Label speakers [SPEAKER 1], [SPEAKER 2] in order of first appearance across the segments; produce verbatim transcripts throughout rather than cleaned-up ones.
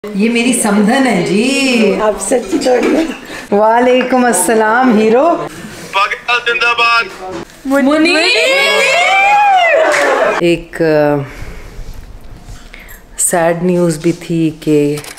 [SPEAKER 1] ये मेरी समधन है जी।
[SPEAKER 2] आप सच्ची थोड़ी है।
[SPEAKER 1] वालेकुम अस्सलाम हीरो।
[SPEAKER 3] पाकिस्तान जिंदाबाद।
[SPEAKER 1] एक सैड न्यूज़ भी थी कि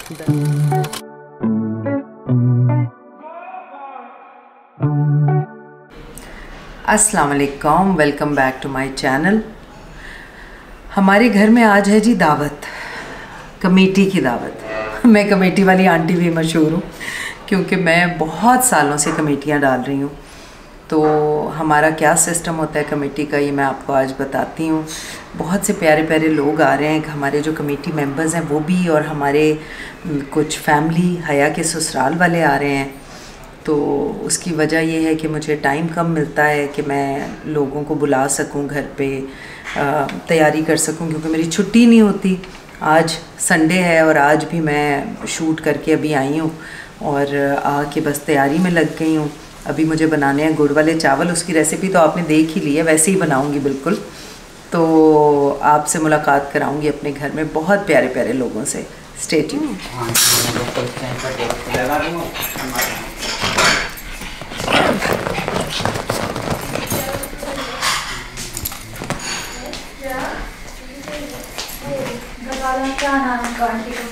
[SPEAKER 1] अस्सलाम वालेकुम, welcome back to my channel. हमारे घर में आज है जी दावत, कमेटी की दावत। मैं कमेटी वाली आंटी भी मशहूर हूँ क्योंकि मैं बहुत सालों से कमेटियाँ डाल रही हूँ। तो हमारा क्या सिस्टम होता है कमेटी का, ये मैं आपको आज बताती हूँ। बहुत से प्यारे प्यारे लोग आ रहे हैं, हमारे जो कमेटी मेंबर्स हैं वो भी, और हमारे कुछ फैमिली हया के ससुराल वाले आ रहे हैं। तो उसकी वजह ये है कि मुझे टाइम कम मिलता है कि मैं लोगों को बुला सकूं, घर पे तैयारी कर सकूं, क्योंकि मेरी छुट्टी नहीं होती। आज संडे है और आज भी मैं शूट करके अभी आई हूँ और आके बस तैयारी में लग गई हूँ। अभी मुझे बनाने हैं गुड़ वाले चावल, उसकी रेसिपी तो आपने देख ही ली है, वैसे ही बनाऊँगी बिल्कुल। तो आपसे मुलाकात कराऊँगी अपने घर में बहुत प्यारे प्यारे लोगों से। Stay tuned.
[SPEAKER 4] क्या नाम है आंटी को?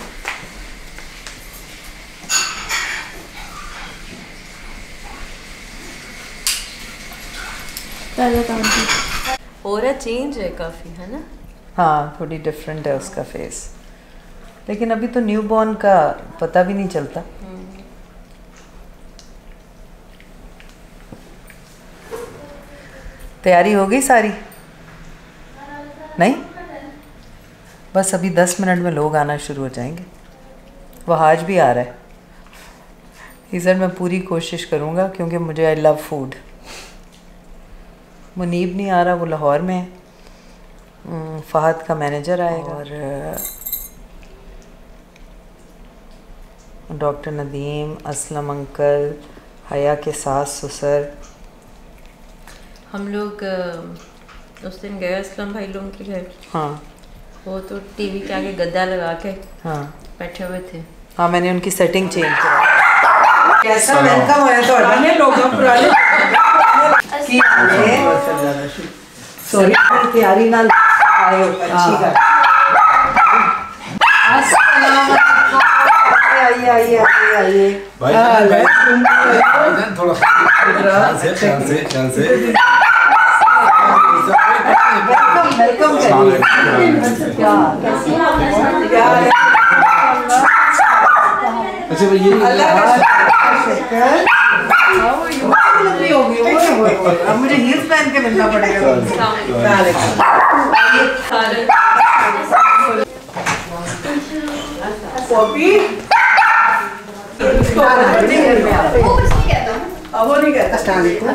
[SPEAKER 5] और चेंज है काफ़ी, है ना?
[SPEAKER 1] हाँ, थोड़ी डिफरेंट है उसका फेस, लेकिन अभी तो न्यू बॉर्न का पता भी नहीं चलता। तैयारी हो गई सारी? नहीं, बस अभी दस मिनट में लोग आना शुरू हो जाएंगे। वह आज भी आ रहा है। इधर मैं पूरी कोशिश करूँगा क्योंकि मुझे आई लव फूड। मुनीब नहीं आ रहा, वो लाहौर में है। फहद का मैनेजर आएगा और डॉक्टर नदीम, असलम अंकल, हया के सास ससुर।
[SPEAKER 5] हम लोग उस दिन गए असलम भाई लोगों के घर।
[SPEAKER 1] हाँ,
[SPEAKER 5] वो तो टीवी के आगे गद्दा लगा के
[SPEAKER 1] हाँ
[SPEAKER 5] बैठे हुए थे।
[SPEAKER 1] हाँ, मैंने उनकी सेटिंग चेंज करा। कैसा वेलकम होया तो पुराने लोग पुराने सॉरी तैयारी ना आए हो। अच्छी बात। अस्सलाम वालेकुम। आइए आइए आइए आइए भाई,
[SPEAKER 3] थोड़ा ख्याल से ख्याल से ख्याल से
[SPEAKER 1] वेलकम वेलकम करिए। क्या क्या है?
[SPEAKER 3] अच्छा भाई ये
[SPEAKER 1] अब मुझे हील्स पहन के मिलना पड़ेगा। कॉपी वो नहीं कहता।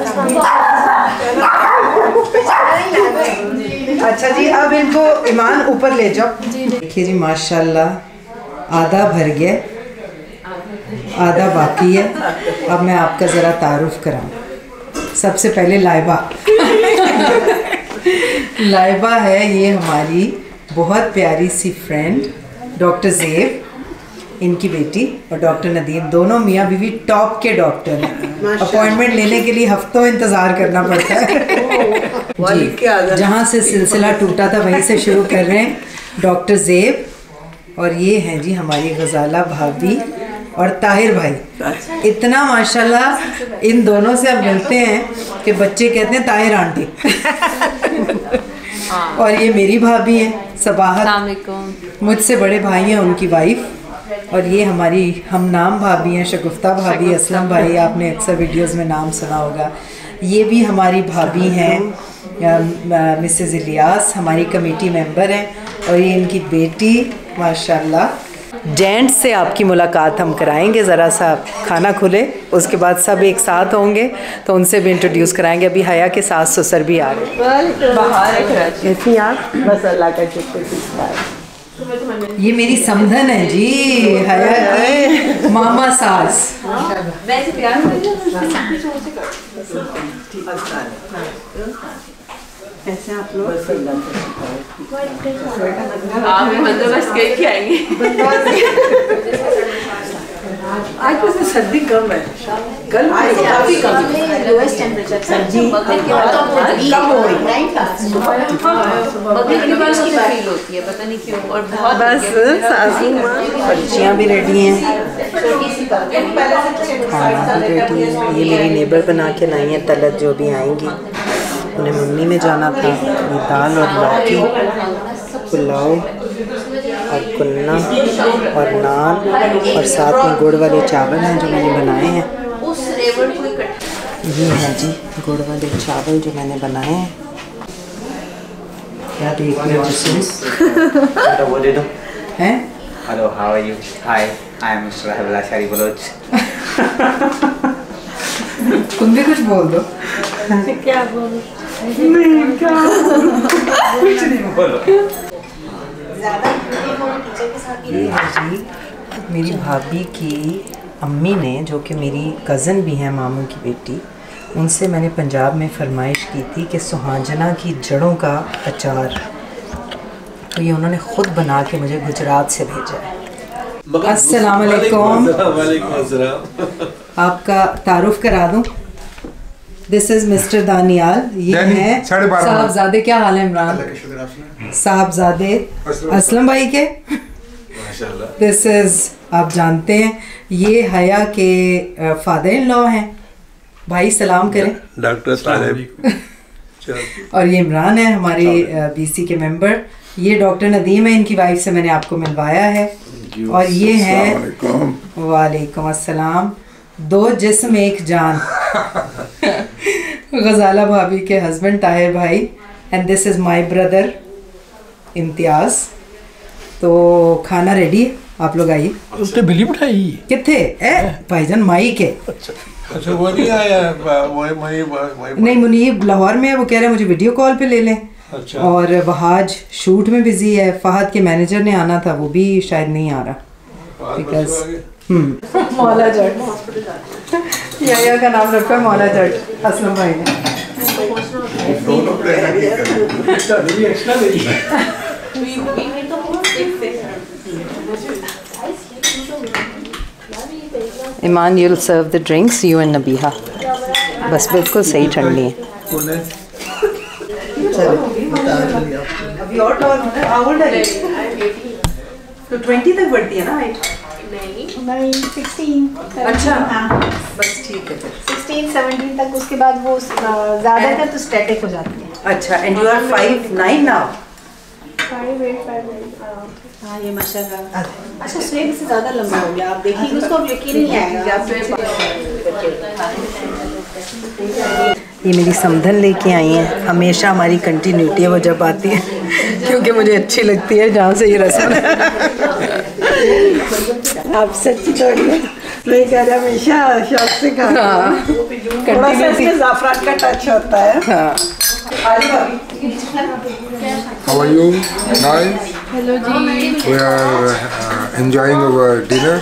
[SPEAKER 1] अच्छा जी, अब इनको ईमान ऊपर ले जाओ। देखिए जी, माशाल्लाह आधा भर गया, आधा बाकी है। अब मैं आपका ज़रा तारुफ कराऊं। सबसे पहले लाइबा। लाइबा है ये हमारी बहुत प्यारी सी फ्रेंड, डॉक्टर ज़ेब इनकी बेटी, और डॉक्टर नदीम, दोनों मियाँ बीवी टॉप के डॉक्टर हैं। अपॉइंटमेंट लेने के लिए हफ्तों इंतज़ार करना पड़ता है जी। जहाँ से सिलसिला टूटा था वहीं से शुरू कर रहे हैं। डॉक्टर ज़ेब, और ये हैं जी हमारी गजाला भाभी और ताहिर भाई। इतना माशाल्लाह इन दोनों से अब मिलते हैं कि बच्चे कहते हैं ताहिर आंटी। और ये मेरी भाभी हैं सबाहत, मुझसे बड़े भाई हैं उनकी वाइफ। और ये हमारी हम नाम भाभी हैं शगुफ्ता भाभी, असलम भाई आपने अक्सर वीडियोस में नाम सुना होगा। ये भी हमारी भाभी हैं मिसेस इलियास, हमारी कमेटी मेंबर हैं। और ये इनकी बेटी माशाल्लाह। जेंट्स से आपकी मुलाकात हम कराएंगे, ज़रा सा खाना खुले उसके बाद सब एक साथ होंगे तो उनसे भी इंट्रोड्यूस कराएंगे। अभी हया के सास ससुर भी आ रहे हैं। कैसी आप? बस अल्लाह का शुक्र। ये मेरी समधन है जी, हया मामा सास। कैसे आप लोग?
[SPEAKER 5] आप भी बंदोबस्त करके आएंगे।
[SPEAKER 1] आज वैसे सर्दी कम है, कल काफी कम है।
[SPEAKER 4] लोएस्ट टेम्परेचर
[SPEAKER 1] सर्दी
[SPEAKER 5] कम
[SPEAKER 1] हो रही है।
[SPEAKER 5] बगल के बाद उसकी फील होती है, पता नहीं क्यों। और बहुत
[SPEAKER 1] बस सासू माँ बच्चियाँ भी रेडी हैं, खाना भी रेडी है। ये मेरी नेबर बना के लाई हैं तलत, जो भी आएंगी उन्हें मम्मी में जाना था। ये दाल और लौकी, पुलाव और कुन्ना और नान और साथ में गुड़ वाले चावल हैं जो मैंने बनाए हैं। ये है जी गुड़ वाले चावल जो मैंने बनाए हैं। क्या देख रहे हो
[SPEAKER 2] वो दे दो।
[SPEAKER 1] हैं?
[SPEAKER 2] Hello, how are you? Hi, I am mister Abhilashi Baloch.
[SPEAKER 1] तुम भी कुछ बोल दो।
[SPEAKER 5] क्या बोलूं?
[SPEAKER 1] नहीं क्या कुछ नहीं बोलो। ये है जी मेरी भाभी की अम्मी ने, जो कि मेरी कज़न भी हैं, मामू की बेटी, उनसे मैंने पंजाब में फरमाइश की थी कि सुहांजना की जड़ों का अचार, तो ये उन्होंने ख़ुद बना के मुझे गुजरात से भेजा है। अस्सलाम वालेकुम।
[SPEAKER 3] वालेकुम अस्सलाम।
[SPEAKER 1] आपका तारुफ करा दूं। This is mister Daniyal. ये है साहबजादे। क्या हाल है इमरान? साहबजादे असलम भाई के। दिस इज, आप जानते हैं, ये हया के फादर इन लॉ हैं। भाई सलाम करें।
[SPEAKER 3] डॉक्टर साहब।
[SPEAKER 1] और ये इमरान है, हमारे बीसी के मेंबर। ये डॉक्टर नदीम है, इनकी वाइफ से मैंने आपको मिलवाया है। और ये है, वालेकुम अस्सलाम, दो जिस्म एक जान, गजाला भाभी के हस्बैंड ताहिर भाई। And this is my brother Imtiaz. तो खाना रेडी है, आप लोग आइए।
[SPEAKER 6] उसने बिल्ली बिठाई
[SPEAKER 1] कितने ए भाईजान माई के।
[SPEAKER 6] अच्छा अच्छा, वो नहीं आया वही वही वही
[SPEAKER 1] नहीं, मुनीब लाहौर में है, वो कह रहे हैं मुझे वीडियो कॉल पे ले लें।
[SPEAKER 6] अच्छा।
[SPEAKER 1] और वहाज शूट में बिजी है। फहद के मैनेजर ने आना था, वो भी शायद नहीं आ रहा बिकॉज मौला जट। या का नाम रखा है मौला जट असलम भाई ने। ईमान, you'll serve the drinks, you and Nabiha. बस बिल्कुल सही ठंडी है। अभी और टॉल हाउ ओल्ड है? तो ट्वेंटी तक बढ़ती है ना हाइट?
[SPEAKER 4] नहीं, सिक्सटीन।
[SPEAKER 1] अच्छा, बस ठीक है फिर।
[SPEAKER 4] सिक्सटीन सेवनटीन तक, उसके बाद वो ज़्यादा कर तो स्टैटिक हो जाती है।
[SPEAKER 1] अच्छा, and you are five nine now?
[SPEAKER 4] Five eight five nine.
[SPEAKER 7] हाँ, ये माशाल्लाह। अच्छा, स्वेग से ज़्यादा लंबा हो गया। आप देखिए, उसको अब यकीन नहीं आएगा।
[SPEAKER 1] ये मेरी समधन लेके आई हैं। हमेशा हमारी कंटिन्यूटी है वो जब आती है, क्योंकि मुझे अच्छी लगती है जहाँ से ये रस्म।
[SPEAKER 7] आप सच्ची थोड़ी है, मैं कह रहा हमेशा शौक से खा।
[SPEAKER 1] हाँ,
[SPEAKER 7] थोड़ा सा इसमें ज़ाफ़रान का टच होता है।
[SPEAKER 1] हाँ।
[SPEAKER 8] How are you? Nice.
[SPEAKER 4] Hello जी।
[SPEAKER 8] We are uh, enjoying our dinner.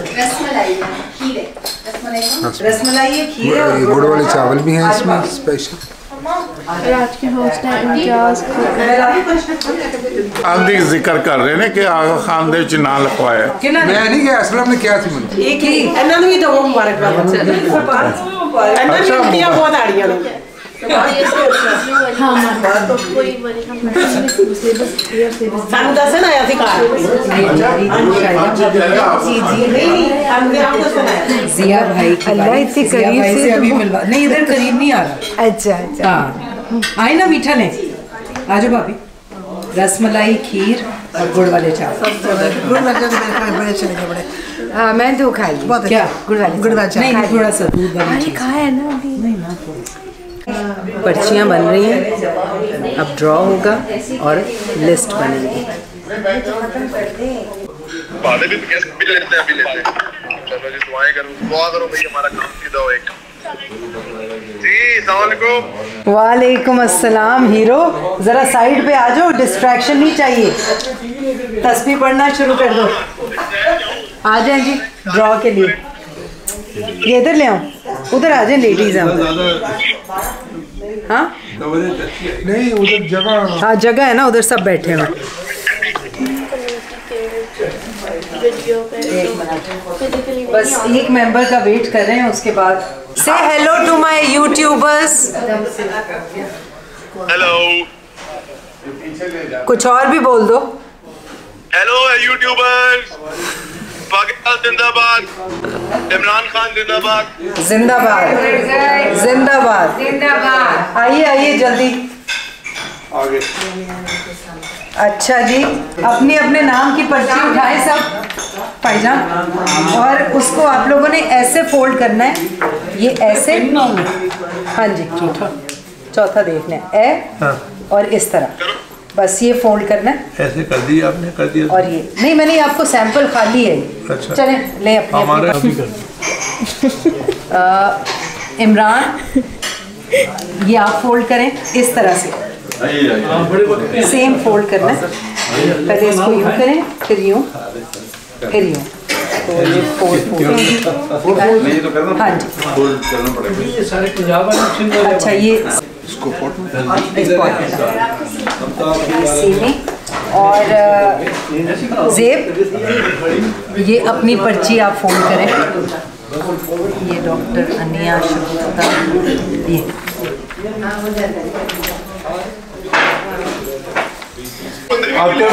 [SPEAKER 1] Rasmalai है, खीर है,
[SPEAKER 8] ये गुड़ वाले चावल भी हैं इसमें स्पेशल।
[SPEAKER 4] आज के होस्ट हैं इम्तियाज़।
[SPEAKER 9] आंधी जिक्र कर रहे ने कि आगा खान दे च ना लिखवाया।
[SPEAKER 8] मैं नहीं गया, असलम ने क्या थी मुझे।
[SPEAKER 7] एक ही इन्होंने भी दो मुबारकबाद। इन्होंने भी बहुत आड़ियाँ ने। सानू दस ना आया थी कार।
[SPEAKER 1] जिया भाई की अल्लाह इतनी करीब से अभी मिलवा नहीं, इधर करीब नहीं आ रहा।
[SPEAKER 7] अच्छा अच्छा,
[SPEAKER 1] हाँ, आए ना मीठा ले। आजो भाभी। रसमलाई, खीर और गुड़ वाले चावल।
[SPEAKER 7] गुड़ वाले चावल बड़े अच्छे लगे, बड़े। हाँ, मैं तो खाई बहुत। क्या गुड़ वाले गुड़ वाले
[SPEAKER 1] नहीं, थोड़ा सा दूध वाली चीज़।
[SPEAKER 7] खाया ना
[SPEAKER 1] नहीं ना, पर्चियाँ बन रही हैं, अब ड्रॉ होगा और लिस्ट बनेगी।
[SPEAKER 3] वादे भी कैसे भी लेते हैं, अभी लेते हैं। चलो जी, दुआएं करो, दुआ करो भाई, हमारा काम सीधा हो एक। जी अस्सलाम वालेकुम।
[SPEAKER 1] वालेकुम अस्सलाम। हीरो ज़रा साइड पे आ जाओ, डिस्ट्रैक्शन नहीं चाहिए। तस्बीह पढ़ना शुरू कर दो। आ जाए जी ड्रॉ के लिए। ये इधर ले आओ, उधर आ जाए लेडीज हम। हाँ
[SPEAKER 8] नहीं उधर जगह
[SPEAKER 1] हाँ जगह है ना, उधर सब बैठे हैं। बस एक मेंबर का वेट कर रहे हैं, उसके बाद से hello to my YouTubers.
[SPEAKER 3] Hello,
[SPEAKER 1] कुछ और भी बोल दो।
[SPEAKER 3] हेलो यूट्यूबर्स, पाकिस्तान जिंदाबाद, इमरान खान जिंदाबाद।
[SPEAKER 1] जिंदाबाद जिंदाबाद जिंदाबाद। आइए आइए जल्दी
[SPEAKER 6] आगे।
[SPEAKER 1] अच्छा जी, अपने अपने नाम की पर्ची उठाए सब भाईजान, और उसको आप लोगों ने ऐसे फोल्ड करना है, ये ऐसे। हाँ जी, चौथा चौथा देखना है ए,
[SPEAKER 6] हाँ।
[SPEAKER 1] और इस तरह बस ये फोल्ड करना है।
[SPEAKER 6] ऐसे कर दिया आपने, कर दिया।
[SPEAKER 1] और ये नहीं, मैंने आपको सैंपल खाली है।
[SPEAKER 6] अच्छा।
[SPEAKER 1] चलें ले अपने
[SPEAKER 6] हमारे
[SPEAKER 1] अपने
[SPEAKER 6] अभी कर।
[SPEAKER 1] आ, इमरान, ये आप फोल्ड करें इस तरह से, सेम फोल्ड करना है। पहले इसको यूं करें, फिर यूं, फिर यूं, तो ये फोल्ड फोल्ड। हाँ जी,
[SPEAKER 6] ये सारे पंजाब वाले।
[SPEAKER 1] अच्छा ये
[SPEAKER 8] इसको फोटो
[SPEAKER 1] सीने और जेब, ये अपनी पर्ची आप फोल्ड करें। ये डॉक्टर अनिया शुक्ता, ये
[SPEAKER 6] आपके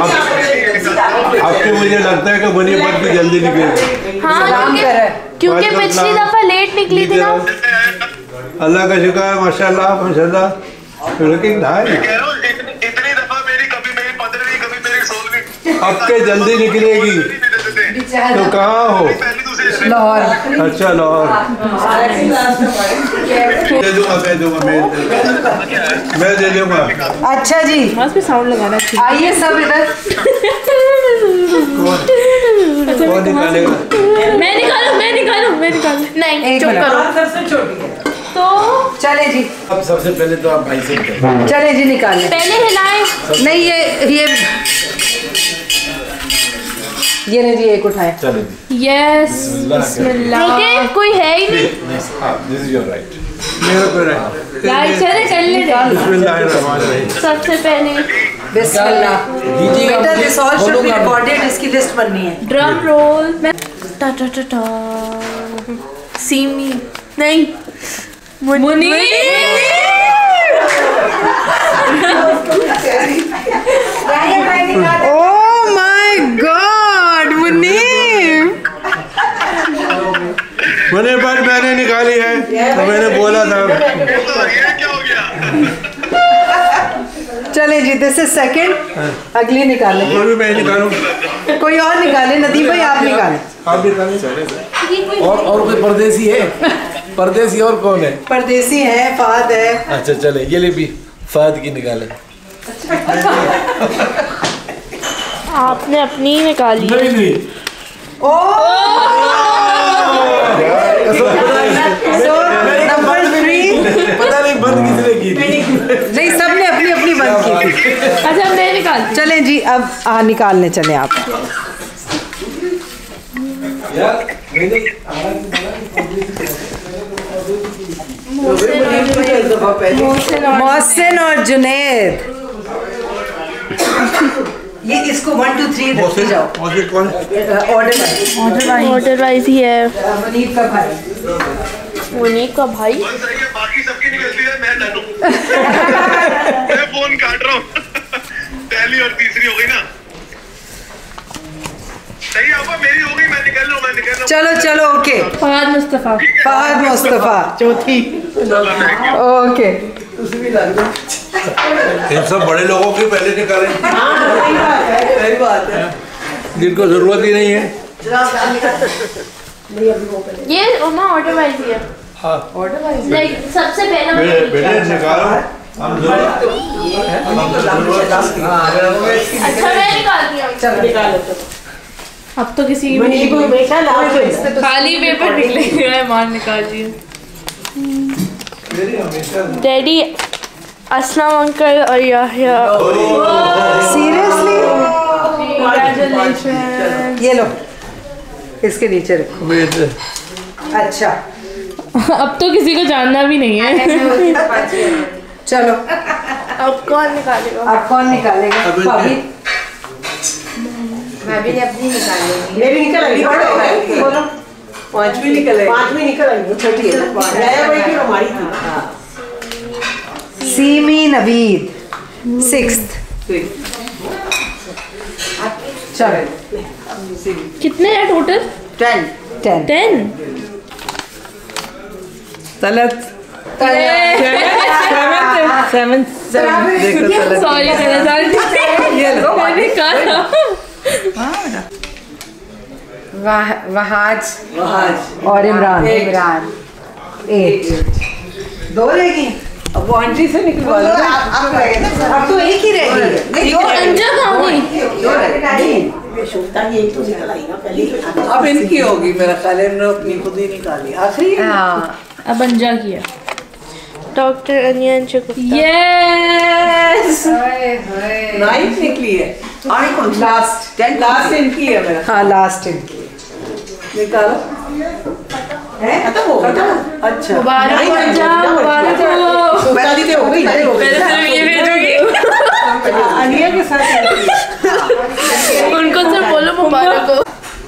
[SPEAKER 6] आपके मुझे लगता है कि बनी बात भी जल्दी निकलेगी।
[SPEAKER 1] सलाम कर रहा है।
[SPEAKER 10] क्योंकि पिछली दफा लेट निकली थी ना।
[SPEAKER 6] अल्लाह का शुक्र है, माशाल्लाह माशाल्लाह। Looking nice.
[SPEAKER 3] कह रहा हूँ इतनी इतनी दफा मेरी, कभी मेरी पंद्रहवीं, कभी मेरी सोलहवीं।
[SPEAKER 6] अब के जल्दी निकलेगी। तो कहाँ हो?
[SPEAKER 1] लाहौर।
[SPEAKER 6] अच्छा लाहौर। दे दूंगा, मैं दूंगा, मैं मैं दे दूंगा।
[SPEAKER 1] अच्छा जी,
[SPEAKER 5] बस पे साउंड लगाना है।
[SPEAKER 1] आइए सब इधर।
[SPEAKER 6] कौन निकालेगा?
[SPEAKER 10] मैं निकालूं, मैं निकालूं, मैं निकालूं। नहीं,
[SPEAKER 1] एक
[SPEAKER 10] चुप
[SPEAKER 1] मिनट।
[SPEAKER 10] करो।
[SPEAKER 1] सबसे छोटी है
[SPEAKER 10] तो
[SPEAKER 1] चले जी,
[SPEAKER 11] अब सबसे पहले तो आप भाई से करें।
[SPEAKER 1] चले जी निकालें।
[SPEAKER 10] पहले हिलाएं।
[SPEAKER 1] नहीं ये ये ये नहीं जी, एक उठाए।
[SPEAKER 11] चलो
[SPEAKER 10] यस, बिस्मिल्लाह। रुके, कोई है ही नहीं।
[SPEAKER 11] हाँ, दिस इज योर राइट।
[SPEAKER 6] मेरा पे राइट।
[SPEAKER 10] राइट चले कर ले रे।
[SPEAKER 6] बिस्मिल्लाहिर्रहमानिर्रहीम।
[SPEAKER 10] सबसे पहले
[SPEAKER 1] बिस्मिल्लाह। बेटा this all should be recorded, इसकी लिस्ट बननी है।
[SPEAKER 10] Drum roll. मैं टा टा टा टा सीमी नहीं Muni.
[SPEAKER 1] Oh my god Munir,
[SPEAKER 6] मैंने पर मैंने निकाली है, तो मैंने बोला था।
[SPEAKER 3] ये क्या हो गया?
[SPEAKER 1] चले जी, दिस इज सेकंड। अगली निकालें।
[SPEAKER 6] वो भी मैं निकालूं।
[SPEAKER 1] कोई और निकाले। नदीम भाई आप निकालें।
[SPEAKER 6] आप निकालें।
[SPEAKER 11] और और कोई परदेसी है? परदेसी और कौन है?
[SPEAKER 1] परदेसी है, फाद है।
[SPEAKER 11] अच्छा चले, ये ले भी फाद की निकाले।
[SPEAKER 10] आपने अपनी ही निकाली।
[SPEAKER 11] नहीं नहीं,
[SPEAKER 1] नंबर थ्री।
[SPEAKER 11] पता नहीं बंद किसने की थी।
[SPEAKER 1] नहीं, सबने अपनी अपनी बंद की थी।
[SPEAKER 10] अच्छा मैं निकाल।
[SPEAKER 1] चले जी, अब आ निकालने चले आप। मोहसिन और जुनेद, ये इसको वन टू थ्री रखते जाओ।
[SPEAKER 6] कौन?
[SPEAKER 1] Order wise.
[SPEAKER 10] Order wise order wise ही है।
[SPEAKER 1] मुनीब का भाई।
[SPEAKER 10] मुनीब का भाई।
[SPEAKER 3] बाकी सबकी निकलती है, मैं डन हूं। मैं फोन काट रहा हूँ। पहली और तीसरी हो गई ना। सही आपा, मेरी हो गई, मैं निकल रहा हूँ, मैं निकल रहा हूँ।
[SPEAKER 1] चलो चलो ओके।
[SPEAKER 10] फहद मुस्तफा।
[SPEAKER 1] फहद मुस्तफा चौथी। ओके।
[SPEAKER 6] इन सब बड़े लोगों की पहले निकाले, जिनको जरूरत ही नहीं है।
[SPEAKER 10] ये ओमा ऑर्डर वाइज ही है।
[SPEAKER 6] हाँ,
[SPEAKER 10] ऑर्डर वाइज। लाइक सबसे पहला
[SPEAKER 6] बेटे बेटे निकालो। हम जरूरत
[SPEAKER 10] अच्छा मैं निकालती हूँ।
[SPEAKER 1] चलो निकालो। तो
[SPEAKER 10] अब तो किसी की भी नहीं, खाली पेपर निकलेगा। मार निकाल दिए। डैडी, अस्सलाम अंकल और याह्या।
[SPEAKER 1] सीरियसली?
[SPEAKER 10] Congratulations।
[SPEAKER 1] ये लो, इसके नीचे रखो। अच्छा,
[SPEAKER 10] अब तो किसी को जानना भी नहीं है।
[SPEAKER 1] चलो
[SPEAKER 10] अब कौन निकालेगा?
[SPEAKER 1] अब कौन निकालेगा? भाभी
[SPEAKER 7] भाभी ने अपनी निकाली।
[SPEAKER 12] मेरी निकल आई। बोलो पांचवी निकल आई। पांचवी निकल आई। छोटी है नया भाई की हमारी थी।
[SPEAKER 1] सीमी नवीद सिक्स्थ। चलो
[SPEAKER 10] कितने हैं total?
[SPEAKER 12] Ten
[SPEAKER 1] ten
[SPEAKER 10] ten
[SPEAKER 12] Talat
[SPEAKER 1] seven
[SPEAKER 12] देखो
[SPEAKER 10] सॉरी
[SPEAKER 12] ये लो
[SPEAKER 10] मैंने कहा
[SPEAKER 7] वाह वहाज
[SPEAKER 12] वहाज
[SPEAKER 1] और इमरान
[SPEAKER 7] इमरान
[SPEAKER 1] एट।
[SPEAKER 12] दो रहेगी। अब वो आंटी से निकलवा लो।
[SPEAKER 1] अब तो एक ही रह गई।
[SPEAKER 10] अंजा कहाँ गई?
[SPEAKER 12] एक तो निकल आई ना पहले। अब इनकी होगी मेरा ख्याल है, इन्होंने अपनी खुद ही निकाली आखिरी।
[SPEAKER 7] हाँ
[SPEAKER 10] अब अंजा किया। डॉक्टर अनियन
[SPEAKER 12] यस नाइन्थ निकली है। आने कौन लास्ट टेंथ लास्ट इनकी है मेरा।
[SPEAKER 1] हाँ लास्ट इनकी
[SPEAKER 12] निकालो है खत्म हो खत्म। अच्छा
[SPEAKER 10] मुबारक हो अंजा, मुबारक हो।
[SPEAKER 12] बता दी हो गई।
[SPEAKER 10] पहले सिर्फ ये भेजोगी
[SPEAKER 12] अनिया के साथ
[SPEAKER 10] उनको सिर्फ बोलो मुबारक हो।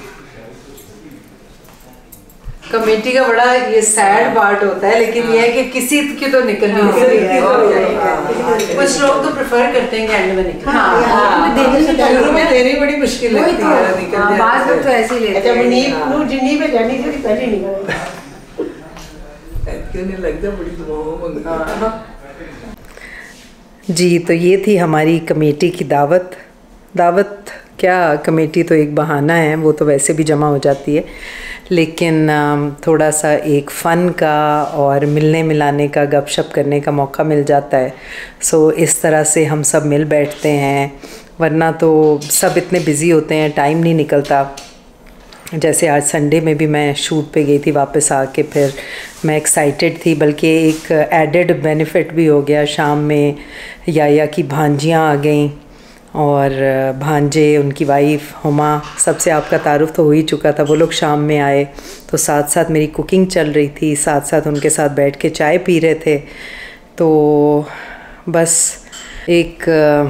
[SPEAKER 1] कमेटी का बड़ा ये सैड पार्ट होता है, लेकिन ये है कि किसी की तो निकलनी होती है। कुछ लोग तो प्रेफर करते हैं कि एंड में निकले।
[SPEAKER 12] शुरू में तेरी बड़ी मुश्किल लगती है निकल
[SPEAKER 7] बाद में तो ऐसे ही लेते
[SPEAKER 12] अच्छा मुनीब नु जिन्नी पे जानी थी पहले निकल क्यों नहीं लगता बड़ी दुआओं में।
[SPEAKER 1] जी तो ये थी हमारी कमेटी की दावत। दावत क्या, कमेटी तो एक बहाना है, वो तो वैसे भी जमा हो जाती है, लेकिन थोड़ा सा एक फ़न का और मिलने मिलाने का, गपशप करने का मौका मिल जाता है। सो इस तरह से हम सब मिल बैठते हैं, वरना तो सब इतने बिज़ी होते हैं, टाइम नहीं निकलता। जैसे आज संडे में भी मैं शूट पे गई थी, वापस आके फिर मैं एक्साइटेड थी, बल्कि एक एडेड बेनिफिट भी हो गया। शाम में याया की भांजियाँ आ गईं और भांजे, उनकी वाइफ हुमा, सबसे आपका तारुफ तो हो ही चुका था। वो लोग शाम में आए तो साथ साथ मेरी कुकिंग चल रही थी, साथ साथ उनके साथ बैठ के चाय पी रहे थे। तो बस एक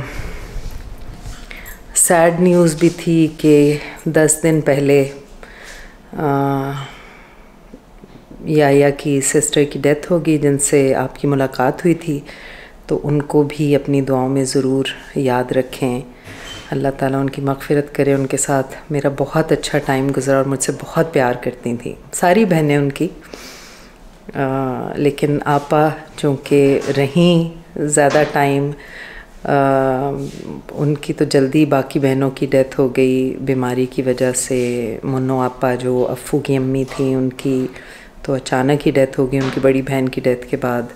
[SPEAKER 1] सैड न्यूज़ भी थी कि दस दिन पहले याया की सिस्टर की डेथ हो गई, जिनसे आपकी मुलाकात हुई थी। तो उनको भी अपनी दुआओं में ज़रूर याद रखें। अल्लाह ताला उनकी मग़फ़िरत करे। उनके साथ मेरा बहुत अच्छा टाइम गुज़रा और मुझसे बहुत प्यार करती थी सारी बहनें उनकी। आ, लेकिन आपा चूँकि रहीं ज़्यादा टाइम, उनकी तो जल्दी बाकी बहनों की डेथ हो गई बीमारी की वजह से। मुन्नो आपा जो अफ़ू की अम्मी थी, उनकी तो अचानक ही डेथ हो गई उनकी बड़ी बहन की डेथ के बाद।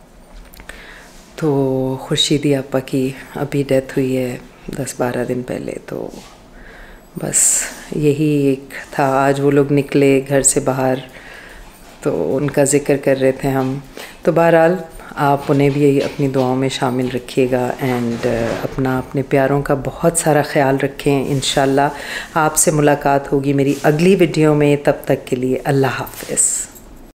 [SPEAKER 1] तो खुर्शीदी आपा की अभी डेथ हुई है दस बारह दिन पहले। तो बस यही एक था। आज वो लोग निकले घर से बाहर तो उनका ज़िक्र कर रहे थे हम। तो बहरहाल आप उन्हें भी अपनी दुआओं में शामिल रखिएगा एंड अपना अपने प्यारों का बहुत सारा ख्याल रखें। इंशाल्लाह आपसे मुलाकात होगी मेरी अगली वीडियो में। तब तक के लिए अल्लाह हाफ़िज़।